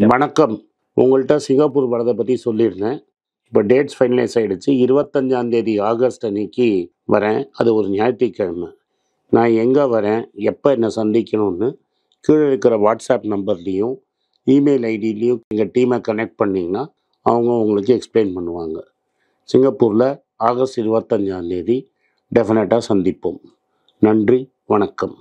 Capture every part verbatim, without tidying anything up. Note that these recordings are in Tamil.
வணக்கம். உங்கள்கிட்ட சிங்கப்பூர் வரதை பற்றி சொல்லியிருந்தேன். இப்போ டேட்ஸ் ஃபைனலைஸ் ஆகிடுச்சு. இருபத்தஞ்சாம் தேதி ஆகஸ்ட் அன்னைக்கு வரேன். அது ஒரு ஞாயிற்றுக்கிழமை. நான் எங்கே வரேன், எப்போ என்னை சந்திக்கணும்னு கீழே இருக்கிற வாட்ஸ்அப் நம்பர்லேயும் இமெயில் ஐடியிலையும் எங்கள் டீமை கனெக்ட் பண்ணிங்கன்னா அவங்க உங்களுக்கு எக்ஸ்பிளைன் பண்ணுவாங்க. சிங்கப்பூரில் ஆகஸ்ட் இருபத்தஞ்சாம் தேதி டெஃபினட்டாக சந்திப்போம். நன்றி, வணக்கம்.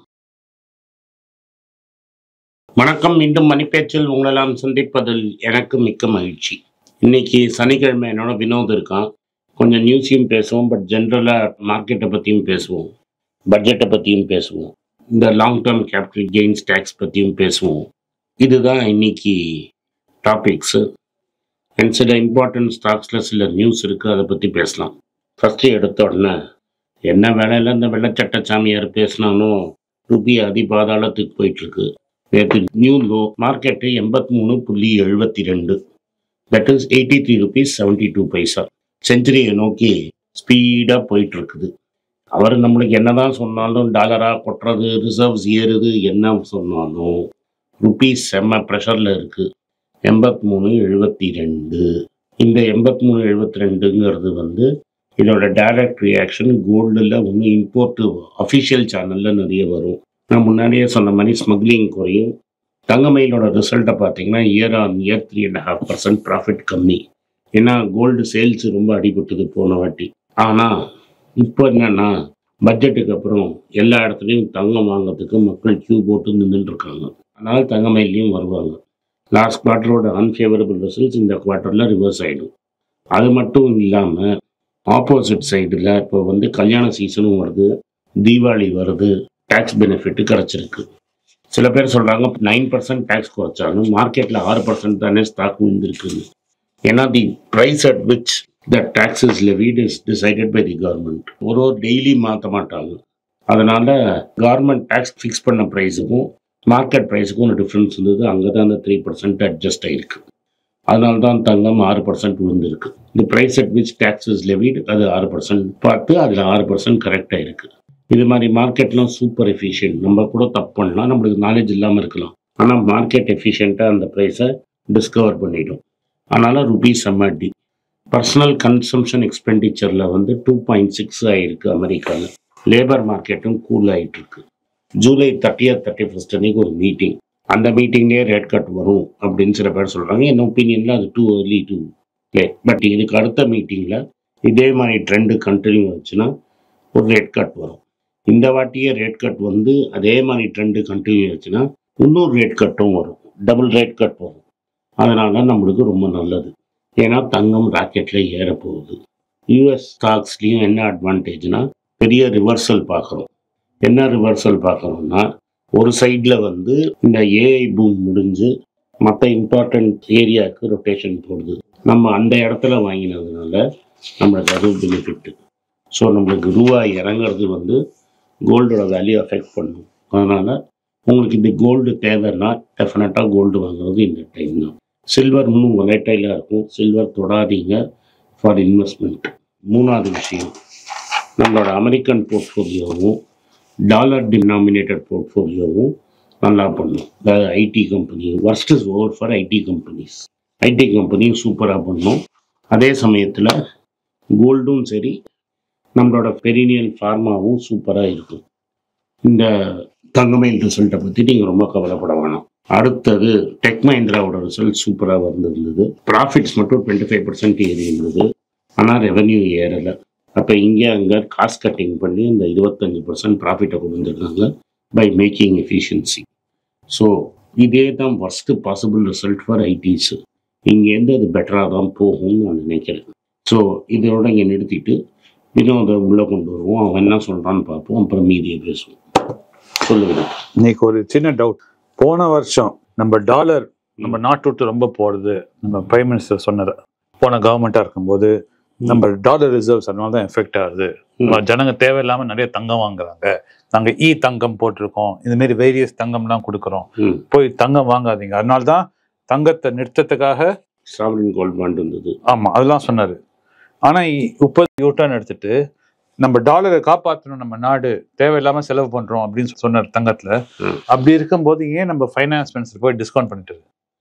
வணக்கம். மீண்டும் மணிப்பேச்சில் உங்களெல்லாம் சந்திப்பதில் எனக்கு மிக்க மகிழ்ச்சி. இன்னைக்கு சனிக்கிழமை என்னோட வினோத் இருக்கான். கொஞ்சம் நியூஸையும் பேசுவோம், பட் ஜென்ரலாக மார்க்கெட்டை பற்றியும் பேசுவோம், பட்ஜெட்டை பற்றியும் பேசுவோம், இந்த long term capital gains tax பற்றியும் பேசுவோம். இதுதான் இன்னைக்கு டாபிக்ஸு. அண்ட் சில இம்பார்ட்டன்ட் ஸ்டாக்ஸில் சில நியூஸ் இருக்குது, அதை பற்றி பேசலாம். ஃபஸ்ட்டு எடுத்த உடனே என்ன வேலையில் இந்த வெள்ளச்சட்ட சாமியார் பேசினாலும் ருபி அதிபாதாளத்துக்கு போயிட்டுருக்கு. நேற்று நியூ லோ மார்க்கெட்டு எண்பத்தி மூணு புள்ளி எழுபத்தி ரெண்டு that is eighty three rupees seventy two paisa செஞ்சுரியை நோக்கி ஸ்பீடாக போயிட்டு இருக்குது. அவர் நம்மளுக்கு என்னதான் சொன்னாலும் டாலராக கொட்டுறது, ரிசர்வ்ஸ் ஏறுது, என்ன சொன்னாலும் ருபீஸ் செம்ம ப்ரெஷரில் இருக்குது. எண்பத்தி மூணு எழுபத்தி ரெண்டு இந்த எண்பத்தி மூணு எழுபத்தி ரெண்டுங்கிறது வந்து இதோட டைரக்ட் ரியாக்ஷன் கோல்டில் ஒன்று இம்போர்ட்டு அஃபிஷியல் சேனலில் நிறைய வரும். நான் முன்னாடியே சொன்ன மாதிரி ஸ்மக்லிங் குறையும். தங்கமயிலோட ரிசல்ட்டை பார்த்தீங்கன்னா year on year three and half percent profit கம்மி. ஏன்னா கோல்டு சேல்ஸ் ரொம்ப அடிபட்டது போன வாட்டி. ஆனால் இப்போ என்னன்னா பட்ஜெட்டுக்கு அப்புறம் எல்லா இடத்துலையும் தங்கம் வாங்கிறதுக்கு மக்கள் கியூ போட்டு நின்றுட்டுருக்காங்க. அதனால் தங்கமயிலையும் வருவாங்க. லாஸ்ட் குவார்ட்டரோட அன்ஃபேவரபிள் ரிசல்ட்ஸ் இந்த குவார்ட்டரில் ரிவர்ஸ் ஆகிடும். அது மட்டும் இல்லாமல் ஆப்போசிட் சைடில் இப்போ வந்து கல்யாண சீசனும் வருது, தீபாவளி வருது, டேக்ஸ் பெனிஃபிட்டு கிடச்சிருக்கு. சில பேர் சொல்கிறாங்க நைன் பர்சன்ட் டேக்ஸ் குறைச்சாலும் மார்க்கெட்டில் ஆறு பர்சன்ட் தானே ஸ்டாக் விழுந்திருக்குன்னு. ஏன்னா the price at which the tax is levied is decided by the government. ஒரு ஒரு டெய்லி மாற்ற மாட்டாங்க. அதனால் கவர்மெண்ட் டேக்ஸ் ஃபிக்ஸ் பண்ண ப்ரைஸுக்கும் மார்க்கெட் ப்ரைஸுக்கும் ஒரு டிஃப்ரென்ஸ் இருந்தது. அங்கே தான் அந்த த்ரீ பர்சன்ட் அட்ஜஸ்ட் ஆகிருக்கு. அதனால தான் தங்கம் ஆறு பர்சன்ட் விழுந்திருக்கு. The price at which tax is levied அது ஆறு பர்சன்ட் பார்த்து அதில் ஆறு பர்சன்ட் கரெக்டாக இருக்குது. இது மாதிரி மார்க்கெட்லாம் சூப்பர் எஃபிஷியன்ட். நம்ம கூட தப்பு பண்ணலாம், நம்மளுக்கு நாலேஜ் இல்லாமல் இருக்கலாம். ஆனால் மார்க்கெட் எஃபிஷியண்ட்டாக அந்த ப்ரைஸை டிஸ்கவர் பண்ணிடும். அதனால் ருபீஸ் எம்ஆர்டி பர்சனல் கன்சம்ஷன் எக்ஸ்பெண்டிச்சரில் வந்து டூ பாயிண்ட் சிக்ஸ் ஆகிருக்கு அமெரிக்காவில். லேபர் மார்க்கெட்டும் கூல் ஆகிட்டுருக்கு. ஜூலை தேர்ட்டியத் தேர்ட்டி ஃபஸ்ட் அன்னைக்கு ஒரு மீட்டிங். அந்த மீட்டிங்லேயே ரேட் கட் வரும் அப்படின்னு சில பேர் சொல்கிறாங்க. என் ஒப்பீனியனில் அது too early to play. But இதுக்கு அடுத்த மீட்டிங்கில் இதே மாதிரி ட்ரெண்டு கண்டினியூ ஆச்சுன்னா ஒரு ரேட் கட் வரும். இந்த வாட்டியே ரேட் கட் வந்து அதே மாதிரி ட்ரெண்டு கண்டினியூ ஆச்சுன்னா இன்னொரு ரேட் கட்டும் வரும், டபுள் ரேட் கட் வரும். அதனால நம்மளுக்கு ரொம்ப நல்லது. ஏன்னா தங்கம் ராக்கெட்டில் ஏறப்போகுது. யூஎஸ் ஸ்டாக்ஸ்லேயும் என்ன அட்வான்டேஜ்னா பெரிய ரிவர்சல் பார்க்குறோம். என்ன ரிவர்சல் பார்க்குறோம்னா ஒரு சைடில் வந்து இந்த ஏஐ பூம் முடிஞ்சு மற்ற இம்பார்ட்டண்ட் ஏரியாவுக்கு ரொட்டேஷன் போடுது. நம்ம அந்த இடத்துல வாங்கினதுனால நம்மளுக்கு அது பெனிஃபிட்டு. ஸோ நம்மளுக்கு ரூபாய் இறங்குறது வந்து கோல்டோட வேல்யூ அஃபெக்ட் பண்ணும். அதனால் உங்களுக்கு இந்த கோல்டு தேவைன்னா டெஃபினட்டாக கோல்டு வாங்குறது இந்த டைம் தான். சில்வர் இன்னும் ஒலைட்டைலாக இருக்கும். சில்வர் தொடாதீங்க ஃபார் இன்வெஸ்ட்மெண்ட். மூணாவது விஷயம், நம்மளோட அமெரிக்கன் போர்ட்ஃபோலியோவும் டாலர் டினாமினேட்டட் போர்ட்ஃபோலியோவும் நல்லா பண்ணும். அதாவது IT company worst is over for IT companies. IT கம்பெனியும் சூப்பராக பண்ணும். அதே சமயத்தில் கோல்டும் சரி, நம்மளோட பெரினியல் ஃபார்மாவும் சூப்பராக இருக்கும். இந்த தங்கமயில் ரிசல்ட்டை பற்றி நீங்கள் ரொம்ப கவலைப்பட வேணாம். அடுத்தது டெக் மஹிந்திராவோட ரிசல்ட் சூப்பராக வந்திருந்தது. ப்ராஃபிட்ஸ் மட்டும் டுவெண்ட்டி ஃபைவ் பர்சன்ட் ஏறி இருந்தது, ஆனால் ரெவன்யூ ஏறலை. அப்போ இங்கே அங்கே காஸ்ட் கட்டிங் பண்ணி அந்த இருபத்தஞ்சி பர்சன்ட் ப்ராஃபிட்டை கொண்டு வந்துருக்காங்க பை மேக்கிங் எஃபிஷியன்சி. ஸோ இதே தான் first possible result for ITs. இங்கேருந்து அது பெட்டராக தான் போகும்னு நான் நினைக்கிறேன். ஸோ இதோட இங்கே நிறுத்திட்டு இன்னும் அதை உள்ளே கொண்டு வருவோம். அவன் என்ன சொல்கிறான்னு பார்ப்போம், அப்புறம் மீதியை பேசுவோம். சொல்லுங்க. இன்னைக்கு ஒரு சின்ன டவுட். போன வருஷம் நம்ம டாலர் நம்ம நாட்டு விட்டு ரொம்ப போடுது. நம்ம பிரைம் மினிஸ்டர் சொன்னது போன கவர்மெண்ட்டாக இருக்கும்போது நம்ம டாலர் ரிசர்வ்ஸ் அதனால தான் எஃபெக்ட் ஆகுது. ஜனங்க தேவையில்லாமல் நிறைய தங்கம் வாங்குறாங்க. நாங்கள் இ தங்கம் போட்டிருக்கோம், இந்த மாதிரி வேரியஸ் தங்கம்லாம் கொடுக்குறோம், போய் தங்கம் வாங்காதீங்க. அதனால தான் தங்கத்தை நிறுத்தத்துக்காக சாவரின் கோல்ட் பாண்ட் இருந்தது. ஆமாம், அதெல்லாம் சொன்னார். ஆனால் இப்போ யூட்டர்ன் எடுத்துட்டு நம்ம டாலரை காப்பாற்றணும், நம்ம நாடு தேவையில்லாமல் செலவு பண்ணுறோம் அப்படின்னு சொன்னார் தங்கத்தில். அப்படி இருக்கும்போது ஏன் நம்ம ஃபைனான்ஸ் மினிஸ்டர் போய் டிஸ்கவுண்ட் பண்ணிட்டு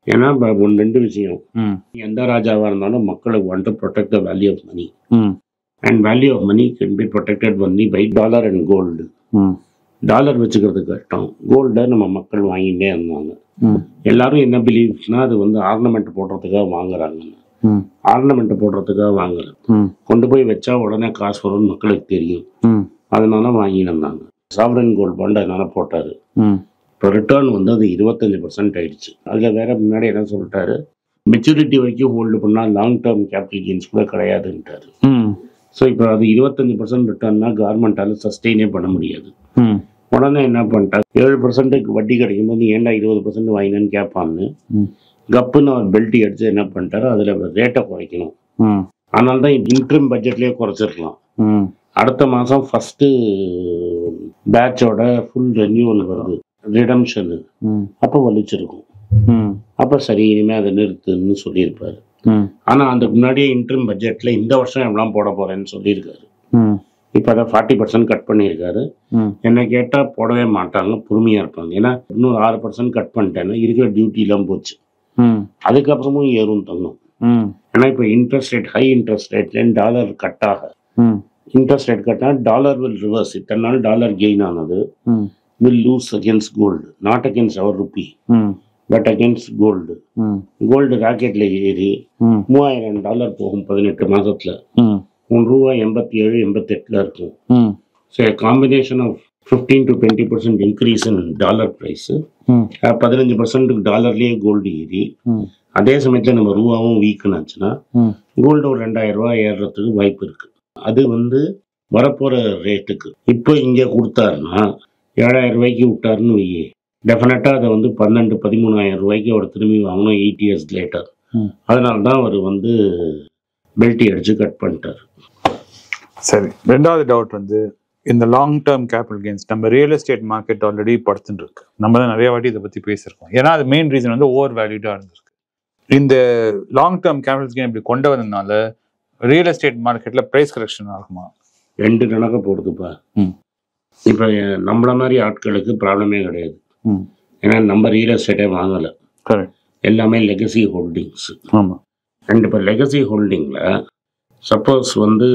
ஏன்னா இப்ப ஒன்று ரெண்டு விஷயம், எந்த ராஜாவாக இருந்தாலும் மக்களுக்கு want to protect the value of money. And value of money can be protected only by dollar and gold. Dollar வச்சுக்கிறது கஷ்டம், கோல்டை நம்ம மக்கள் வாங்கிட்டே இருந்தாங்க. எல்லாரும் என்ன பிலீவ்ஸ்னா அது வந்து ஆர்னமெண்ட் போடுறதுக்காக வாங்குறாங்க. ஆர்னமெண்ட் போடுறதுக்காக வாங்கல, கொண்டு போய் வச்சா உடனே காசு வரும்னு மக்களுக்கு தெரியும், அதனால வாங்கிட்டு இருந்தாங்க. சாவரன் கோல்டு பாண்ட் அதனால போட்டாரு. இப்போ ரிட்டர்ன் வந்து அது இருபத்தஞ்சு பர்சன்ட் ஆயிடுச்சு. அதில் வேற முன்னாடி என்ன சொல்லிட்டாரு, மெச்சூரிட்டி வரைக்கும் ஹோல்டு பண்ணால் லாங் டேர்ம் கேபிட்டல் கெயின்ஸ் கூட கிடையாதுன்ட்டாரு. ஸோ இப்போ அது இருபத்தஞ்சு பர்சன்ட் ரிட்டர்ன்னா கவர்மெண்டால சஸ்டெயினே பண்ண முடியாது. உடனே என்ன பண்ணிட்டாரு, ஏழு பர்சன்ட்டுக்கு வட்டி கிடைக்கும் போது ஏன்டா இருபது பர்சன்ட் வாங்கினேன்னு கேட்பான்னு கப்புன்னு அவர் பெல்ட்டி அடிச்சு என்ன பண்ணிட்டாரு, அதில் ரேட்டை குறைக்கணும். அதனால தான் இன்ட்ரிம் பட்ஜெட்லேயே குறைச்சிருக்கலாம். அடுத்த மாதம் ஃபஸ்ட்டு பேட்சோட ஃபுல் ரெனியூவல் வருது, ரிடம்ஷனு, அப்போ வலிச்சிருக்கும். அப்போ சரி இனிமேல் அதை நிறுத்துன்னு சொல்லியிருப்பாரு. ஆனால் அந்த முன்னாடியே இன்ட்ரிம் பட்ஜெட்டில் இந்த வருஷம் எவ்வளோ போட போகிறேன்னு சொல்லியிருக்காரு. இப்போ அதை ஃபார்ட்டி பர்சன்ட் கட் பண்ணியிருக்காரு. என்ன கேட்டால் போடவே மாட்டாங்க, பொறுமையாக இருப்பாங்க. ஏன்னா இன்னொரு ஆறு பர்சன்ட் கட் பண்ணிட்டேன்னா இருக்கிற டியூட்டிலாம் போச்சு, அதுக்கப்புறமும் ஏறும் தங்கும். ஏன்னா இப்போ இன்ட்ரெஸ்ட் ரேட் ஹை இன்ட்ரெஸ்ட் ரேட்லேருந்து டாலர் கட் ஆக, இன்ட்ரெஸ்ட் ரேட் கட்டினா டாலர் வில் ரிவர்ஸ். இத்தனை நாள் டாலர் கெயின் ஆனது will lose against gold, not against our rupee but against gold. Gold ராக்கெட்ல ஏறி மூவாயிரம் டாலர் போகும் பதினெட்டு மாசத்துல. மூணு ரூபா எண்பத்தி ஏழு எண்பத்தி எட்டுல இருக்கும். So combination of fifteen to twenty percent increase in dollar price, பதினஞ்சு பர்சன்ட்டுக்கு டாலர்லேயே கோல்டு ஏறி, அதே சமயத்தில் நம்ம ரூபாவும் வீக்குனாச்சுன்னா கோல்டு ஒரு ரெண்டாயிரம் ரூபா ஏறுறதுக்கு வாய்ப்பு இருக்கு. அது வந்து வரப்போற ரேட்டுக்கு இப்போ இங்கே கொடுத்தாருன்னா ஏழாயிரம் ரூபாய்க்கு விட்டாருன்னு வையே, டெஃபினட்டா அதை வந்து பன்னெண்டு பதிமூணாயிரம் ரூபாய்க்கு அவர் திரும்பி வாங்கணும் எயிட் இயர்ஸ் லேட்டர். அதனால தான் அவர் வந்து பெல்ட்டி அடிச்சு கட் பண்ணிட்டார். சரி, ரெண்டாவது டவுட் வந்து இந்த லாங் டேர்ம் கேபிட்டல் கெயின்ஸ் நம்ம ரியல் எஸ்டேட் மார்க்கெட் ஆல்ரெடி படுத்துட்டு இருக்கு. நம்ம தான் நிறைய வாட்டி இதை பத்தி பேசியிருக்கோம். ஏன்னா அது மெயின் ரீசன் வந்து ஓவர் வேல்யூடா இருந்திருக்கு. இந்த லாங் டேர்ம் கேபிட்டல் கெயின் இப்படி கொண்டு வந்ததுனால ரியல் எஸ்டேட் மார்க்கெட்ல பிரைஸ் கரெக்ஷன் ஆகுமா? ரெண்டு கணக்கு போடுதுப்பா. இப்போ நம்மள மாதிரி ஆட்களுக்கு ப்ராப்ளமே கிடையாது. ஏன்னா நம்ம ரியல் எஸ்டேட்டே வாங்கலை, எல்லாமே லெகசி ஹோல்டிங்ஸ். ஆமாம். அண்ட் இப்போ லெகசி ஹோல்டிங்கில் சப்போஸ் வந்து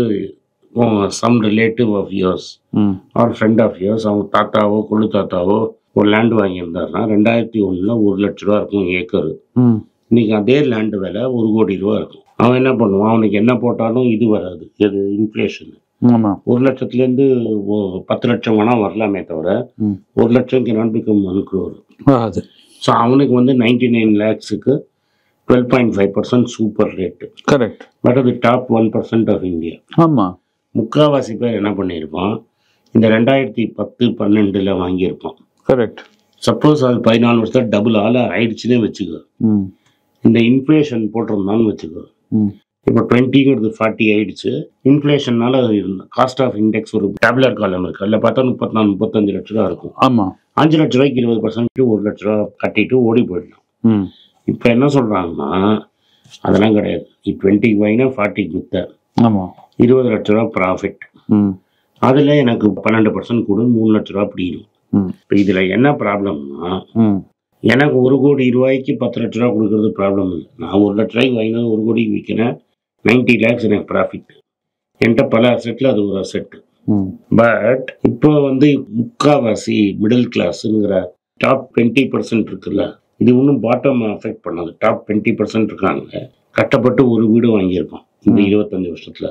some relative of yours or friend of yours, அவங்க தாத்தாவோ கொள்ளு தாத்தாவோ ஒரு லேண்டு வாங்கியிருந்தாருன்னா ரெண்டாயிரத்தி ஒன்றில் ஒரு லட்ச ரூபா இருக்கும் ஏக்கரு. இன்னைக்கு அதே லேண்டு விலை ஒரு கோடி ரூபா இருக்கும். அவன் என்ன பண்ணுவான், அவனுக்கு என்ன போட்டாலும் இது வராது, எது இன்ஃப்ளேஷன். ஒரு லட்சத்துலேருந்து பத்து லட்சம் வேணா வரலாமே தவிர ஒரு லட்சம் cannot become one crore. So அவனுக்கு வந்து நைன்டி நைன் லேக்ஸுக்கு twelve point five percent super rate. Correct. But அது top one percent of India. ஆமாம். முக்கால்வாசி பேர் என்ன பண்ணியிருப்பான், இந்த ரெண்டாயிரத்தி பத்து பன்னெண்டில் வாங்கியிருப்பான். கரெக்ட். சப்போஸ் அது பதினாலு வருஷத்துல டபுள் ஆள் ஆயிடுச்சுன்னே வச்சுக்கோ, இந்த இன்ஃப்ளேஷன் போட்டிருந்தான்னு வச்சுக்கோ, இப்போ டுவெண்ட்டிங்கிறது ஃபார்ட்டி ஆயிடுச்சு. இன்ஃப்ளேஷன்னால காஸ்ட் ஆஃப் இண்டெக்ஸ் ஒரு டேப்லர் காலம் இருக்கு, அதில் பார்த்தா முப்பத்தி நாலு முப்பத்தஞ்சு லட்ச ரூபா இருக்கும். ஆமாம். அஞ்சு லட்ச ரூபாய்க்கு இருபது பர்சன்ட் ஒரு லட்ச ரூபா கட்டிட்டு ஓடி போயிடலாம். இப்போ என்ன சொல்றாங்கன்னா அதெல்லாம் கிடையாது. டுவெண்ட்டிக்கு வாங்கினா ஃபார்ட்டிக்கு வித்த, இருபது லட்ச ரூபா ப்ராஃபிட், அதில் எனக்கு பன்னெண்டு பர்சன்ட் கூட மூணு லட்ச ரூபா பிடிக்கும். இப்போ இதில் என்ன ப்ராப்ளம்னா, எனக்கு ஒரு கோடி ரூபாய்க்கு பத்து லட்ச ரூபா கொடுக்கறது ப்ராப்ளம் இல்லை. நான் ஒரு லட்ச ரூபாய்க்கு வாங்கினா ஒரு கோடிக்கு விற்கிறேன், நைன்டி லேக்ஸ் எனக்கு ப்ராஃபிட். என்கிட்ட பல அசெட்டில் அது ஒரு அசெட்டு. பட் இப்போ வந்து முக்காவாசி மிடில் கிளாஸுங்கிற டாப் டுவெண்ட்டி பர்சன்ட் இருக்குல்ல, இது ஒன்றும் பாட்டம் அஃபெக்ட் பண்ணாது. டாப் டுவெண்ட்டி பர்சன்ட் இருக்காங்க, கட்டப்பட்டு ஒரு வீடு வாங்கியிருப்பான் இந்த இருபத்தஞ்சு வருஷத்துல.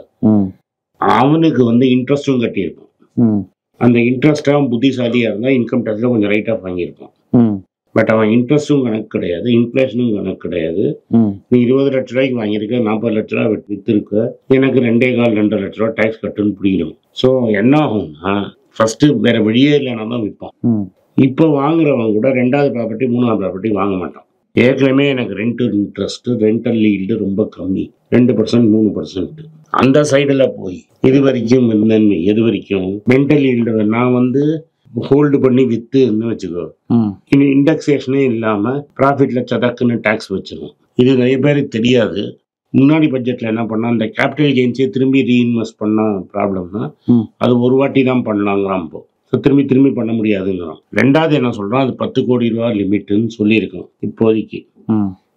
அவனுக்கு வந்து இன்ட்ரெஸ்டும் கட்டியிருப்பான். அந்த இன்ட்ரெஸ்டாக புத்திசாலியாக இருந்தால் இன்கம் டேக்ஸில் கொஞ்சம் ரைட் ஆஃப் வாங்கியிருப்பான். பட் அவன் இன்ட்ரெஸ்டும் கணக்கு கிடையாது, இன்ஃப்ளேஷனும் கணக்கு கிடையாது. நீ இருபது லட்ச ரூபாய்க்கு வாங்கியிருக்க, நாற்பது லட்ச ரூபா வித்துருக்க, எனக்கு ரெண்டே கால் ரெண்டரை லட்ச ரூபா டேக்ஸ் கட்டுன்னு பிடிக்கணும். ஸோ என்ன ஆகும்னா, ஃபர்ஸ்ட் வேற வழியே இல்லைன்னா தான் விற்பான். இப்போ வாங்குறவங்க கூட ரெண்டாவது ப்ராப்பர்ட்டி மூணாவது ப்ராப்பர்ட்டி வாங்க மாட்டான். ஏற்கனவே எனக்கு ரெண்ட் இன்ட்ரெஸ்ட் ரெண்டல் ஈல்டு ரொம்ப கம்மி, ரெண்டு பர்சன்ட் மூணு பர்சன்ட். அந்த சைடில் போய் இது வரைக்கும் நன்மை, எது வரைக்கும் மென்டல் ஈல்டு நான் வந்து ஹோல்டு பண்ணி வித்துன்னு வச்சுக்கோ, இனி இண்டெக்ஸேஷனே இல்லாம ப்ராஃபிட்ல சதக்குன்னு டாக்ஸ் வச்சிருவோம். இது நிறைய பேருக்கு தெரியாது. முன்னாடி பட்ஜெட்ல என்ன பண்ணா, இந்த கேபிட்டல் கெயின்ஸே திரும்பி ரீஇன்வெஸ்ட் பண்ணா ப்ராப்ளம்னா அது ஒரு வாட்டி தான் பண்ணலாங்கிறான். இப்போ ஸோ திரும்பி திரும்பி பண்ண முடியாதுங்கிறான். ரெண்டாவது என்ன சொல்றான், அது பத்து கோடி ரூபா லிமிட்டுன்னு சொல்லியிருக்கோம் இப்போதைக்கு.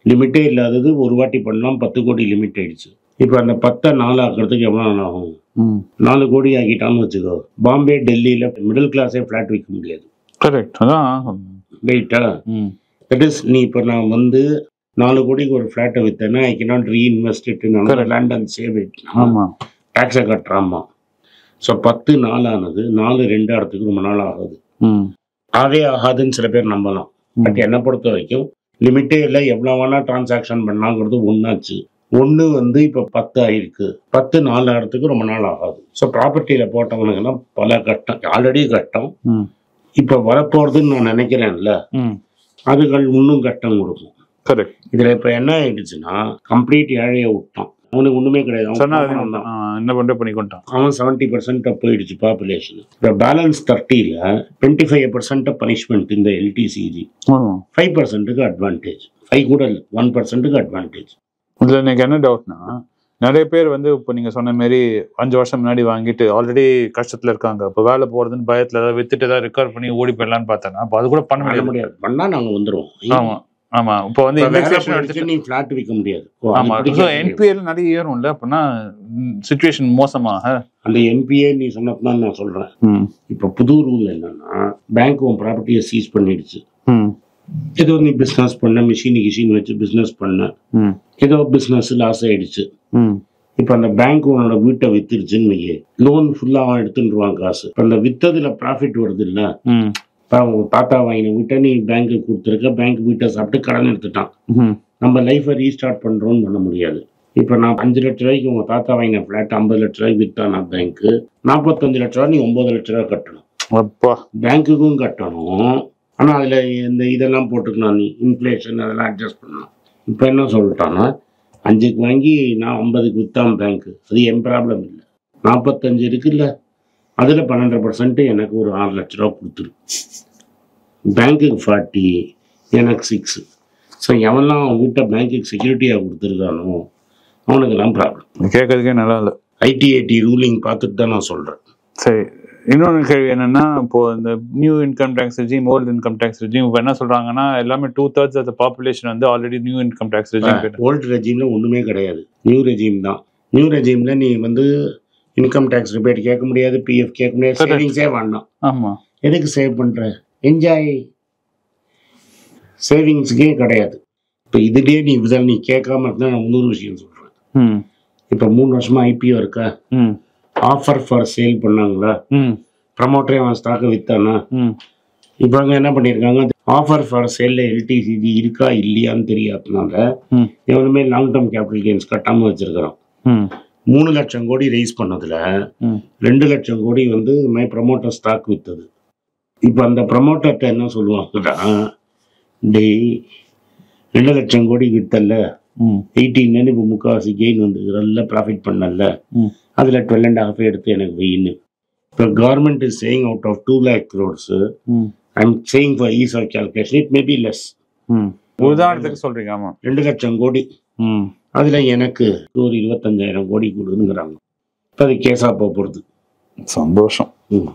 லிமிட்டே இல்லாதது ஒரு வாட்டி பண்ணலாம், பத்து கோடி லிமிட் ஆயிடுச்சு. இப்போ அந்த பத்தை நாலு ஆக்கிறதுக்கு எவ்வளோ நாள் ஆகும்? நாலு கோடி ஆக்கிட்டான்னு வச்சுக்கோ, பாம்பே டெல்லியில் மிடில் கிளாஸே ஃப்ளாட் விற்க முடியாது. கரெக்ட், அதான் ரைட்டா? தட் இஸ், நீ இப்போ நான் வந்து நாலு கோடிக்கு ஒரு ஃப்ளாட்டை விற்றேன்னா I cannot reinvest it in another land and save it. ஆமாம், டேக்ஸை கட்டுறாமா. ஸோ பத்து நாள் ஆனது, நாலு ரெண்டு ஆகிறதுக்கு ரொம்ப நாள் ஆகுது. ஆகவே ஆகாதுன்னு சில பேர் நம்பலாம். பட் என்னை பொறுத்த வரைக்கும் லிமிட்டே இல்லை, எவ்வளோ வேணா டிரான்சாக்ஷன் பண்ணலாங்கிறது ஒன்றாச்சு. ஒன்று வந்து இப்போ பத்து ஆயிருக்கு, பத்து நாலு ஆகிறதுக்கு ரொம்ப நாள் ஆகாது. ஸோ ப்ராப்பர்ட்டியில் போட்டவனுக்குன்னா பல கட்டம், ஆல்ரெடி கட்டம் இப்போ வரப்போகிறதுன்னு நான் நினைக்கிறேன்ல, அதுகள் இன்னும் கட்டம் கொடுக்கும். கரெக்ட். இதில் இப்போ என்ன ஆயிடுச்சுன்னா, கம்ப்ளீட் ஏழையை விட்டான், அவனுக்கு ஒன்றுமே கிடையாது. என்ன பண்ற பண்ணிக்கொண்டான், அவன் செவன்ட்டி பர்சன்ட் போயிடுச்சு பாப்புலேஷன். இப்போ பேலன்ஸ் தேர்ட்டியில் டுவெண்ட்டி ஃபைவ் பர்சன்ட் பனிஷ்மெண்ட் இந்த எல்டிசிஜி, ஃபைவ் பர்சன்ட்டுக்கு அட்வான்டேஜ், ஃபைவ் கூட இல்லை ஒன் பர்சன்ட்டுக்கு அட்வான்டேஜ். இதில் எனக்கு என்ன டவுட்னா, நிறைய பேர் வந்து இப்போ நீங்கள் சொன்ன மாரி அஞ்சு வருஷம் முன்னாடி வாங்கிட்டு ஆல்ரெடி கஷ்டத்தில் இருக்காங்க, இப்போ வேலை போகிறதுன்னு பயத்தில் ஏதாவது வித்துட்டு ஏதாவது ரெக்கவர் பண்ணி ஓடி போயிடலான்னு பார்த்தேன்னா அப்போ அது கூட பண்ண முடியாது. பண்ணால் நாங்கள் வந்துடுவோம். ஆமாம் ஆமாம். இப்போ வந்து நீ ஃப்ளாட் விற்க முடியாது. ஆமாம், என்பிஏல நிறைய ஏறும் இல்லை அப்படின்னா சிச்சுவேஷன் மோசமாக. அந்த என்பிஏ நீ சொன்னதான் நான் சொல்கிறேன். இப்போ புது ரூல் என்னன்னா, பேங்க் உன் ப்ராப்பர்ட்டியை சீஸ் பண்ணிடுச்சு. ஏதோ நீ பிஸ்னஸ் பண்ண, மிஷின் கிஷின் வச்சு பிஸ்னஸ் பண்ண, ஏதோ பிஸ்னஸ் லாஸ் ஆயிடுச்சு. இப்போ அந்த பேங்க் உன்னோட வீட்டை வித்துருச்சுன்னு வையே, லோன் ஃபுல்லாக அவன் எடுத்துருவான் காசு. இப்போ அந்த வித்ததுல ப்ராஃபிட் வருது இல்லை, இப்போ தாத்தா வாங்கின வீட்டை நீ பேங்க்கு கொடுத்துருக்க, பேங்க் வீட்டை சாப்பிட்டு கடன் எடுத்துட்டான். நம்ம லைஃப்பை ரீஸ்டார்ட் பண்ணுறோன்னு பண்ண முடியாது. இப்போ நான் அஞ்சு லட்ச ரூபாய்க்கு உங்கள் தாத்தா வாங்கின ஃப்ளாட் ஐம்பது லட்ச ரூபாய்க்கு விற்றானா பேங்க்கு, நாற்பத்தஞ்சு லட்ச ரூபா நீ ஒம்பது லட்ச ரூபா கட்டணும். பேங்க்குக்கும் கட்டணும். ஆனால் அதில் இந்த இதெல்லாம் போட்டுக்கணும், நீ இன்ஃப்ளேஷன் அதெல்லாம் அட்ஜஸ்ட் பண்ணலாம். இப்போ என்ன சொல்லிட்டான்னா, அஞ்சுக்கு வாங்கி நான் ஐம்பதுக்கு விற்றான் பேங்க்கு, அது என் ப்ராப்ளம் இல்லை. நாற்பத்தஞ்சு இருக்குல்ல, அதில் பன்னெண்டு பர்சன்ட்டு எனக்கு ஒரு ஆறு லட்ச ரூபா கொடுத்துரு. பேங்க்குக்கு ஃபார்ட்டி, எனக்கு சிக்ஸு. ஸோ எவன்லாம் அவன் வீட்டை பேங்க்குக்கு செக்யூரிட்டியாக கொடுத்துருக்கானோ அவனுக்கெல்லாம் ப்ராப்ளம். கேட்கறதுக்கே நல்லா இல்லை. ஐடி ஐடி ரூலிங் பார்த்துட்டு தான் நான் சொல்கிறேன். சரி, இன்னொன்று கேள்வி என்னன்னா, இப்போ இந்த new income tax regime, old income tax regime இப்போ என்ன சொல்றாங்கன்னா, எல்லாமே two thirds of the population வந்து already new income tax regime. Old ரெஜிம்ல ஒன்றுமே கிடையாது, நியூ ரெஜிம் தான். நியூ ரெஜிம்ல நீ வந்து இன்கம் டேக்ஸ் ரிபேட் கேட்க முடியாது, பிஎஃப் கேட்க முடியாது, சேவிங்ஸே வேண்டாம். ஆமாம், எதுக்கு சேவ் பண்ணுற? என்ஜாய். சேவிங்ஸுக்கே கிடையாது. இப்போ இதுலேயே நீ இதில் நீ கேட்காம இருந்தால் நான் இன்னொரு விஷயம் சொல்கிறேன். இப்போ மூணு வருஷமா ஐபிஓ இருக்கா, ஆஃபர் ஃபார் சேல் பண்ணாங்களா, ப்ரமோட்டரே அவன் ஸ்டாக்கை விற்றானா. இப்போ அங்கே என்ன பண்ணியிருக்காங்க, ஆஃபர் ஃபார் சேலில் எல்டிசிஜி இருக்கா இல்லையான்னு தெரியாததுனால எவனுமே லாங் டேர்ம் கேபிட்டல் கெயின்ஸ் கட்டாமல் வச்சிருக்கிறோம். மூணு லட்சம் கோடி ரைஸ் பண்ணதில் ரெண்டு லட்சம் கோடி வந்து மை ப்ரமோட்டர் ஸ்டாக் விற்றது. இப்போ அந்த ப்ரமோட்டர்கிட்ட என்ன சொல்லுவாங்கன்னா, டேய் ரெண்டு லட்சம் கோடி விற்றல, எயிட்டீன் இப்போ முக்கால்வாசி கெயின் வந்துருக்குறல்ல, ப்ராஃபிட் பண்ணல, அதில் டுவெல் அண்ட் ஹாஃப் எடுத்து எனக்கு வெயின்னு. இப்போ government is saying out of two lakh crores, I am saying for ease of calculation it may be less. உதாரணத்துக்கு சொல்றீங்க. ஆமாம், ரெண்டு லட்சம் கோடி, அதில் எனக்கு ஒரு இருபத்தஞ்சாயிரம் கோடி கொடுங்கிறாங்க. இப்போ அது கேஸாக போக போகிறது. சந்தோஷம்.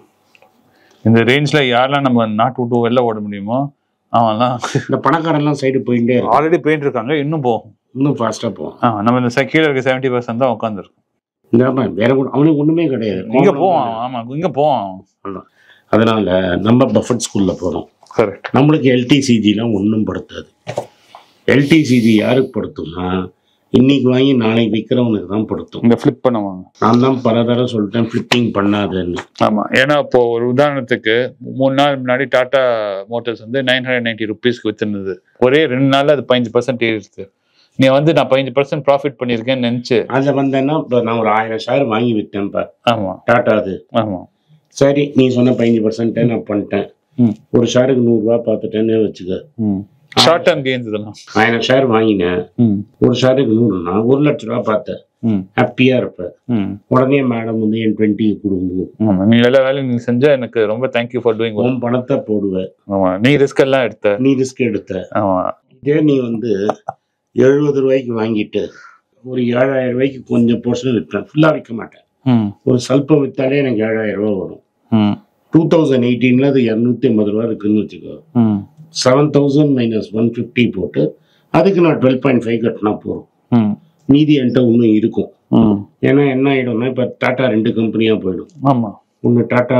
இந்த ரேஞ்சில் யாரெல்லாம் நம்ம நாட்டு விட்டு வெளில ஓட முடியுமோ அவன்லாம், இந்த பணக்காரெல்லாம் சைடு போயிட்டே ஆல்ரெடி போயிட்டு இருக்காங்க, இன்னும் போகும், இன்னும் ஃபாஸ்ட்டாக போகும். நம்ம இந்த செக்யூர் இருக்க செவன்ட்டி பர்சன்ட் தான் உட்காந்துருக்கோம். வேற கூட அவனுக்கு ஒன்றுமே கிடையாது, இங்கே போவான். ஆமாம், இங்கே போவான். அதனால நம்ம பஃபட் ஸ்கூல்ல போகிறோம். கரெக்ட். நம்மளுக்கு எல்டிசிஜிலாம் ஒன்றும் படுத்தாது. எல்டிசிஜி யாருக்கு படுத்தும்னா, இன்னைக்கு வாங்கி நாளைக்கு விற்கிறவனுக்கு தான் படுத்தும். இந்த ஃபிளிப் பண்ணுவாங்க. நான் தான் பல தடவை சொல்லிட்டேன் ஃபிளிப்பிங் பண்ணாதுன்னு. ஆமாம், ஏன்னா இப்போ ஒரு உதாரணத்துக்கு மூணு நாள் முன்னாடி டாடா மோட்டர்ஸ் வந்து நைன் ஹண்ட்ரட் நைன்டி ருபீஸ்க்கு விற்றுனது, ஒரே ரெண்டு நாளில் அது பதினஞ்சு பர்சன்ட் ஏறிடுது. நீ வந்து நான் பதினஞ்சு பர்சன்ட் ப்ராஃபிட் பண்ணியிருக்கேன்னு நினச்சி அதில் வந்தேன்னா, இப்போ நான் ஒரு ஆயிரம் ஷேர் வாங்கி விற்றேன்ப்பா. ஆமாம், டாட்டா அது. ஆமாம், சரி, நீ சொன்ன பதினஞ்சு பர்சன்ட்டே நான் பண்ணிட்டேன். ஒரு ஷேருக்கு நூறுரூவா பார்த்துட்டேன்னு வச்சுக்க. ஷார்ட் டேர்ம் கெயின்ஸ் இதெல்லாம். ஆயிரம் ஷேர் வாங்கினேன், ஒரு ஷேருக்கு நூறுனா ஒரு லட்ச ரூபா பார்த்தேன், ஹாப்பியா இருப்பேன். உடனே மேடம் வந்து என் டுவெண்ட்டிக்கு கொடுங்க, நீ எல்லா வேலையும் நீ செஞ்சா எனக்கு ரொம்ப தேங்க்யூ ஃபார் டூயிங். உன் பணத்தை போடுவேன். ஆமா, நீ ரிஸ்க் எல்லாம் எடுத்த, நீ ரிஸ்க் எடுத்த. ஆமா, இதே நீ வந்து எழுபது ரூபாய்க்கு வாங்கிட்டு ஒரு ஏழாயிரம் ரூபாய்க்கு கொஞ்சம் போர்ஷன் விற்பேன், ஃபுல்லா விற்க மாட்டேன். ஒரு சல்பம் வித்தாலே எனக்கு ஏழாயிரம் ரூபாய் வரும். டூ தௌசண்ட் எயிட்டீன்ல அது இரநூத்தி ஐம்பது ரூபா இருக்குன்னு வச்சுக்கோ. Seven thousand minus one fifty போட்டு அதுக்கு நான் டுவெல் பாயிண்ட் ஃபைவ் கட்டினா போகிறோம். மீதி என்கிட்ட இன்னும் இருக்கும். ஏன்னா என்ன ஆகிடும்னா இப்போ டாட்டா ரெண்டு கம்பெனியாக போயிடும். ஆமாம், ஒன்று டாட்டா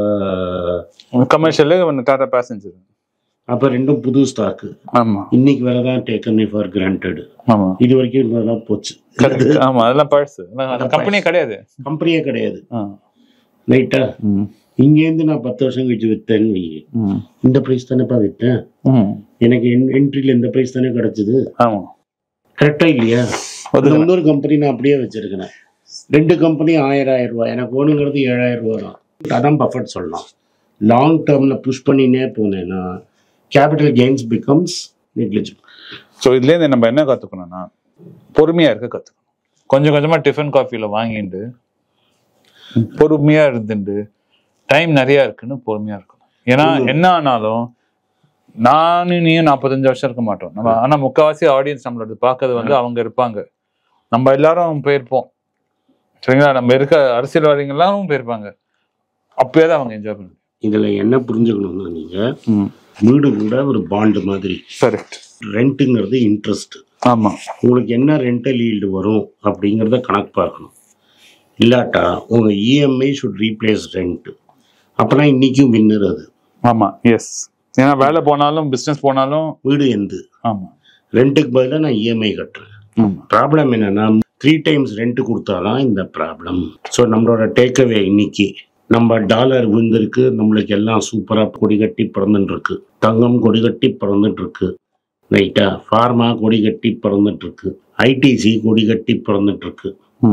கமர்ஷியலு, ஒன்று டாட்டா பேசஞ்சர். அப்போ ரெண்டும் புது ஸ்டாக்கு. ஆமாம், இன்னைக்கு வேற தான் டேக்கன் ஃபார் கிராண்டட். ஆமாம், இது வரைக்கும் இருந்ததெல்லாம் போச்சு. ஆமாம், அதெல்லாம் பழசு. கம்பெனியே கிடையாது, கம்பெனியே கிடையாது. ரைட்டா? இங்கேருந்து நான் பத்து வருஷம் கழிச்சு விற்றேன்னு வை, இந்த ப்ரைஸ் தானேப்பா விற்றேன், எனக்கு என்ட்ரியில் இந்த ப்ரைஸ் தானே கிடச்சிது. ஆமாம், கரெக்டாக இல்லையா? இன்னொரு கம்பெனி நான் அப்படியே வச்சிருக்கேன். ரெண்டு கம்பெனி ஆயிரம் ஆயிரம் ரூபாய், எனக்கு ஒன்றுங்கிறது ஏழாயிரம் ரூபா தான். அதான் பஃபட் சொல்லலாம். லாங் டேர்மில் புஷ் பண்ணினே போனேன்னா capital gains becomes negligible. So இதுலேருந்து நம்ம என்ன கற்றுக்கணும்னா பொறுமையாக இருக்க கற்றுக்கணும். கொஞ்சம் கொஞ்சமாக டிஃபன் காஃபியில் வாங்கிட்டு பொறுமையாக இருந்துட்டு டைம் நிறையா இருக்குன்னு பொறுமையாக இருக்கணும். ஏன்னா என்ன ஆனாலும் நானும் நீயும் நாற்பத்தஞ்சு வருஷம் இருக்க மாட்டோம் நம்ம. ஆனால் முக்கால்வாசி ஆடியன்ஸ் நம்மளோட பார்க்கறது வந்து அவங்க இருப்பாங்க. நம்ம எல்லாரும் போயிருப்போம், சரிங்களா? நம்ம இருக்க அரசியல்வாதிகள் எல்லாரும் போயிருப்பாங்க. அப்பயே தான் அவங்க என்ஜாய் பண்ணுவாங்க. இதில் என்ன புரிஞ்சுக்கணும்னா, நீங்கள் வீடு கூட ஒரு பாண்டு மாதிரி. கரெக்ட். ரெண்ட்டுங்கிறது இன்ட்ரெஸ்ட். ஆமாம், உங்களுக்கு என்ன ரெண்டல் ஈல்டு வரும் அப்படிங்கிறத கணக்கு பார்க்கணும். இல்லாட்டா உங்கள் இஎம்ஐ ஷுட் ரீப்ளேஸ் ரெண்ட். அப்போனா இன்றைக்கும் வின்னர் அது. ஆமாம், எஸ். ஏன்னா வேலை போனாலும் பிஸ்னஸ் போனாலும் வீடு எந்து. ஆமாம், ரெண்ட்டுக்கு பதிலாக நான் இஎம்ஐ கட்டுறேன். ப்ராப்ளம் என்னன்னா த்ரீ டைம்ஸ் ரெண்ட் கொடுத்தாதான் இந்த ப்ராப்ளம். ஸோ நம்மளோட டேக்அவே இன்னைக்கு நம்ம டாலர் விழுந்திருக்கு, நம்மளுக்கு எல்லாம் சூப்பராக கொடி கட்டி பிறந்துட்டு இருக்கு. தங்கம் கொடி கட்டி பிறந்துட்டு இருக்கு. ரைட்டா? ஃபார்மா கொடி கட்டி பிறந்துட்டு இருக்கு. ஐடிசி கொடி கட்டி பிறந்துட்டு இருக்கு.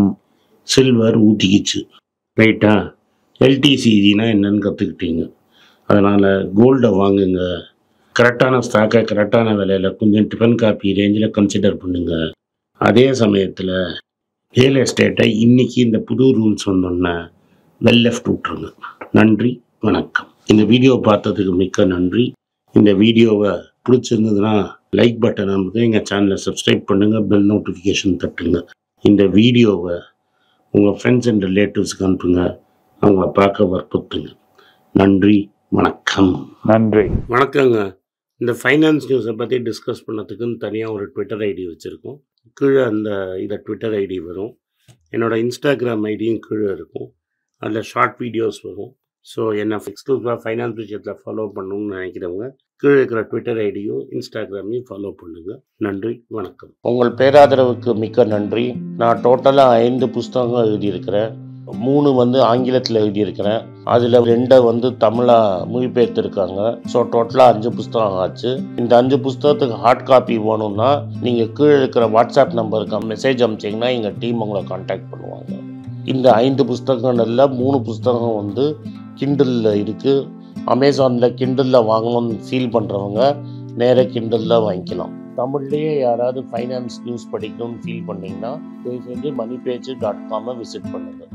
சில்வர் ஊத்திக்கிச்சு. ரைட்டா? எல்டிசிஜினா என்னன்னு கற்றுக்கிட்டீங்க. அதனால் கோல்டை வாங்குங்க. கரெக்டான ஸ்டாக்கை கரெக்டான விலையில் கொஞ்சம் டிஃபன் காப்பி ரேஞ்சில் கன்சிடர் பண்ணுங்கள். அதே சமயத்தில் ரியல் எஸ்டேட்டை இன்றைக்கி இந்த புது ரூல்ஸ் வந்தோன்னே வெல் லெஃப்ட் விட்ருங்க. நன்றி, வணக்கம். இந்த வீடியோ பார்த்ததுக்கு மிக்க நன்றி. இந்த வீடியோவை பிடிச்சிருந்ததுன்னா லைக் பட்டன் அமுங்க, எங்கள் சேனலை சப்ஸ்கிரைப் பண்ணுங்கள், பெல் நோட்டிஃபிகேஷன் தட்டுங்க. இந்த வீடியோவை உங்கள் ஃப்ரெண்ட்ஸ் அண்ட் ரிலேட்டிவ்ஸ்க்கு அனுப்புங்க, அவங்கள பார்க்க வற்புறுத்துங்க. நன்றி, வணக்கம். நன்றி, வணக்கங்க. இந்த ஃபைனான்ஸ் நியூஸை பற்றி டிஸ்கஸ் பண்ணதுக்குன்னு தனியாக ஒரு ட்விட்டர் ஐடி வச்சுருக்கோம். கீழே அந்த இதை ட்விட்டர் ஐடி வரும். என்னோடய இன்ஸ்டாகிராம் ஐடியும் கீழே இருக்கும். அதில் ஷார்ட் வீடியோஸ் வரும். ஸோ என்னை எக்ஸ்க்ளூசிவாக ஃபைனான்ஸ் விஷயத்தில் ஃபாலோ பண்ணணும்னு நினைக்கிறவங்க கீழே இருக்கிற ட்விட்டர் ஐடியும் இன்ஸ்டாகிராமையும் ஃபாலோ பண்ணுங்கள். நன்றி, வணக்கம். உங்கள் பேராதரவுக்கு மிக்க நன்றி. நான் டோட்டலாக ஐந்து புஸ்தகங்கள் எழுதியிருக்கிறேன். மூணு வந்து ஆங்கிலத்தில் எழுதியிருக்கிறேன். அதில் ரெண்டை வந்து தமிழாக மொழிபெயர்த்துருக்காங்க. ஸோ டோட்டலாக அஞ்சு புஸ்தகம் ஆச்சு. இந்த அஞ்சு புஸ்தகத்துக்கு ஹார்ட் காப்பி வேணும்னா நீங்கள் கீழே இருக்கிற வாட்ஸ்அப் நம்பருக்கு மெசேஜ் அனுப்பிச்சிங்கன்னா எங்கள் டீம் உங்களை கான்டாக்ட் பண்ணுவாங்க. இந்த ஐந்து புஸ்தகங்களில் மூணு புஸ்தகம் வந்து கிண்டலில் இருக்குது. அமேசானில் கிண்டலில் வாங்கணும்னு ஃபீல் பண்ணுறவங்க நேராக கிண்டலில் வாங்கிக்கலாம். தமிழ்லேயே யாராவது ஃபைனான்ஸ் நியூஸ் படிக்கணும்னு ஃபீல் பண்ணிங்கன்னா தயவு செஞ்சு மணி பேஜ் டாட் காமை விசிட் பண்ணுங்கள்.